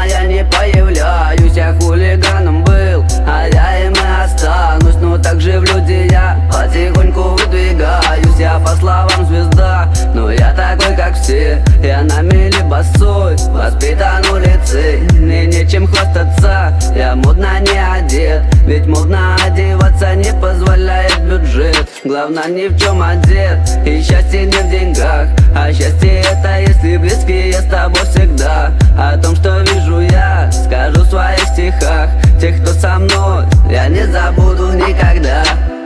дома я не появляюсь. Я хулиганом был, а я им и останусь. Но также в люди я потихоньку выдвигаюсь. Я по словам звезда, но я такой как все. Я на мели босой, воспитан улицей. Мне нечем хвастаться, я модно не одет. Ведь модно одеваться не позволяет бюджет. Главное ни в чем одет, и счастье не в деньгах. А счастье это если близкие с тобой всегда. О том, что вижу я, скажу в своих стихах. Тех, кто со мной, я не забуду никогда.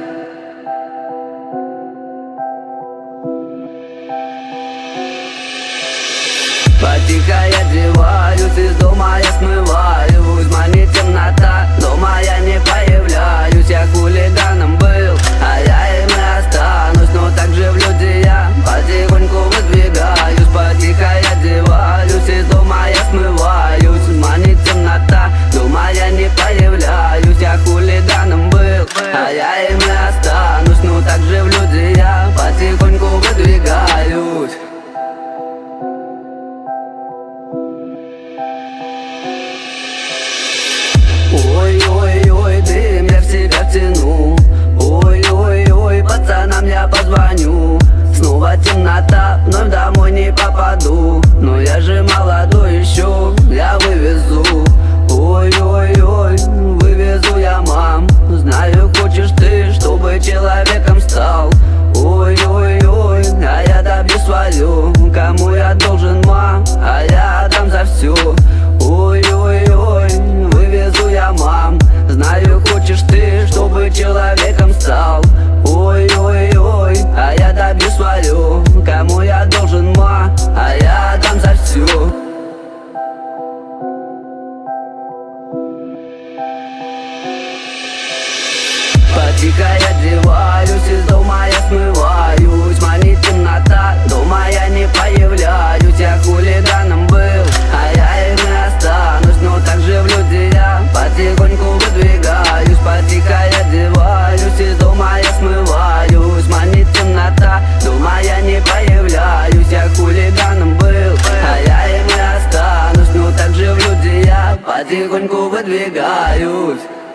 Потихо я одеваюсь, из дома я смываюсь. Манит темнота, дома я не появляюсь. Я хулиганом был, а я им и останусь. Но также в люди я потихоньку выдвигаюсь. Потихо я одеваюсь, из дома я смываюсь. Манит темнота, дома я не появляюсь. Я хулиганом был, а я им и останусь. Но также в люди я потихоньку выдвигаюсь. Ой-ой-ой, дым я в себя втяну. Ой-ой-ой, пацанам я позвоню. Снова темнота, вновь домой не попаду. Но я же молодой еще, я вывезу. Ой-ой-ой, вывезу я, мам. Знаю, хочешь ты, чтобы человеком стал. Ой-ой-ой, а я добью свое. Кому я должен, мам, а я отдам за все. Ой-ой-ой, вывезу я, мам. Знаю, хочешь ты, чтобы человеком стал. Ой-ой-ой, а я добью свое. Кому я должен, ма, а я отдам за все. Потихо я одеваюсь, из дома я смываюсь. Манит темнота, дома я не появляюсь. Я хулиганом был, а я им и останусь. Но также в люди я потихоньку выдвигаюсь. Потихо я одеваюсь, из дома я смываюсь. Манит темнота, дома я не появляюсь. Я хулиганом был, а я им и останусь. Но также в люди я потихоньку выдвигаюсь.